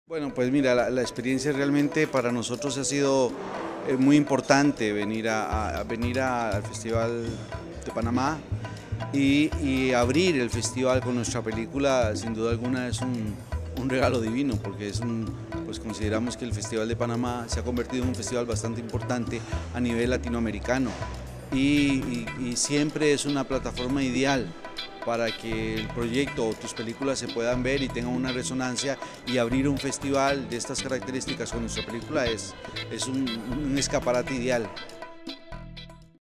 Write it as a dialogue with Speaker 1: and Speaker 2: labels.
Speaker 1: Bueno, pues mira, la experiencia realmente para nosotros ha sido muy importante venir al Festival de Panamá y abrir el festival con nuestra película. Sin duda alguna es un regalo divino, porque pues consideramos que el Festival de Panamá se ha convertido en un festival bastante importante a nivel latinoamericano y siempre es una plataforma ideal para que el proyecto o tus películas se puedan ver y tengan una resonancia, y abrir un festival de estas características con nuestra película es un escaparate ideal.